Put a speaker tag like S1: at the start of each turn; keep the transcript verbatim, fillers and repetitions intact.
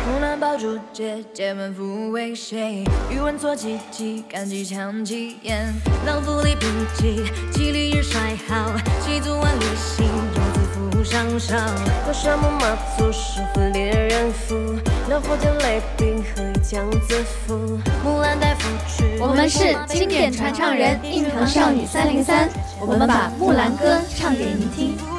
S1: 木兰抱住姐姐们抚慰谁？语文做记记，干记强记言，浪府里笔记，记里日衰好，几足万里行，游子扶上梢。过山木马祖，师傅猎人斧，两佛剑雷兵，何以将自负？木兰带拂去。
S2: 我们是经典传唱人，硬糖少女三零三，我们把木兰歌唱给您听。